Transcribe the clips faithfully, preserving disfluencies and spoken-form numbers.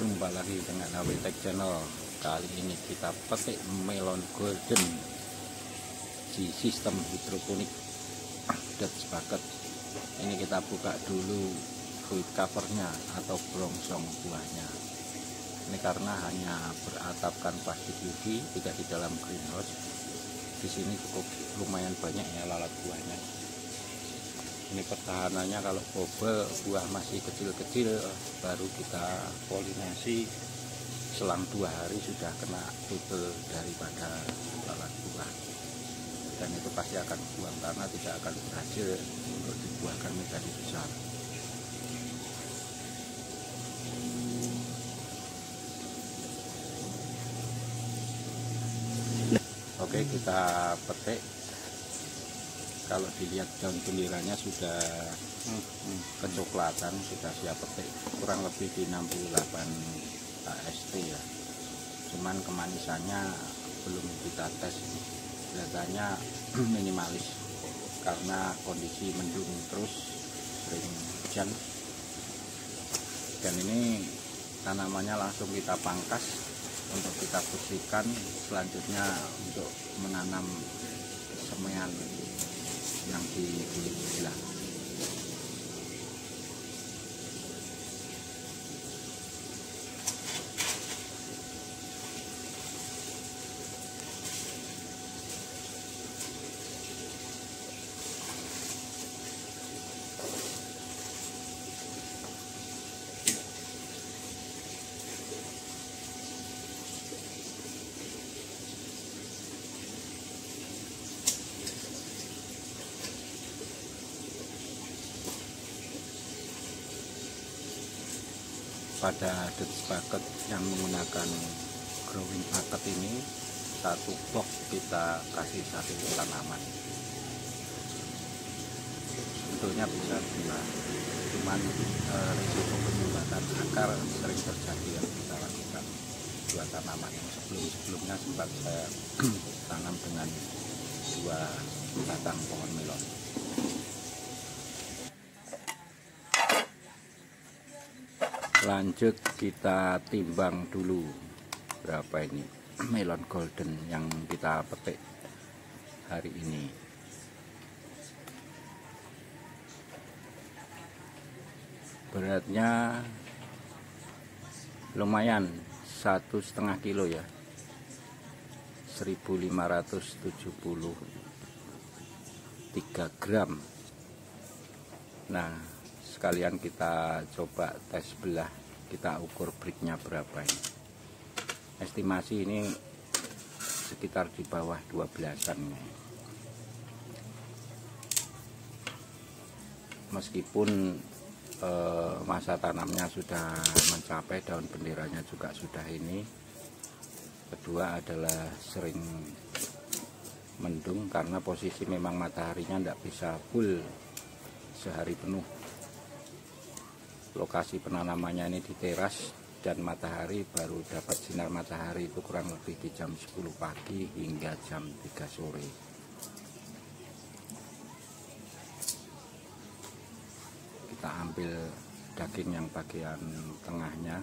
Jumpa lagi dengan A W Tech Channel. Kali ini kita petik melon golden di sistem hidroponik Dutch bucket. Ini kita buka dulu fruit covernya atau brongsong buahnya. Ini karena hanya beratapkan plastik U V, tidak di dalam greenhouse. Di sini cukup lumayan banyak ya lalat buahnya. Ini pertahanannya kalau bobel buah masih kecil-kecil baru kita polinasi, selang dua hari sudah kena bobel daripada lalat buah, dan itu pasti akan buang karena tidak akan berhasil untuk dibuahkan menjadi besar. Oke, kita petik. Kalau dilihat daun gembiranya sudah hmm, hmm, kecoklatan, sudah siap petik, kurang lebih di enam puluh delapan A S T ya. Cuman kemanisannya belum kita tes, kelihatannya minimalis karena kondisi mendung terus, sering hujan. Dan ini tanamannya langsung kita pangkas untuk kita bersihkan, selanjutnya untuk menanam semaian yang di kulit sebelah. Pada Dutch bucket yang menggunakan growing bucket ini, satu box kita kasih satu tanaman. Sebetulnya bisa dua, cuman e, risiko penyumbatan akar sering terjadi yang kita lakukan dua tanaman. Yang sebelum-sebelumnya sempat saya tanam dengan dua batang pohon melon. Lanjut kita timbang dulu berapa ini melon golden yang kita petik hari ini. Beratnya lumayan, satu setengah kilo ya, seribu lima ratus tujuh puluh tiga gram. Nah, sekalian kita coba tes belah, kita ukur breaknya berapa ini. Estimasi ini sekitar di bawah dua belasan. Meskipun eh, masa tanamnya sudah mencapai, daun benderanya juga sudah ini. Kedua adalah sering mendung karena posisi memang mataharinya tidak bisa full sehari penuh. Lokasi penanamannya ini di teras dan matahari baru dapat sinar matahari itu kurang lebih di jam sepuluh pagi hingga jam tiga sore. Kita ambil daging yang bagian tengahnya.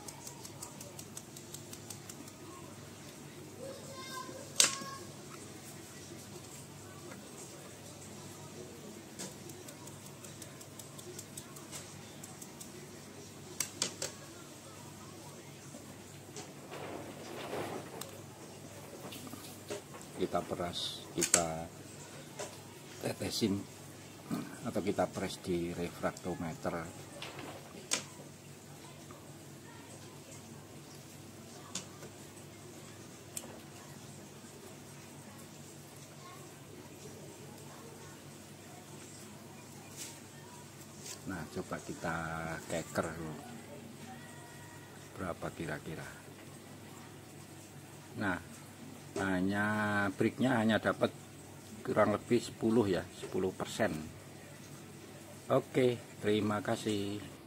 Kita peras, kita tetesin atau kita pres di refraktometer. Nah, coba kita keker berapa kira-kira. Nah, hanya breaknya hanya dapat kurang lebih sepuluh ya, sepuluh persen. Oke, terima kasih.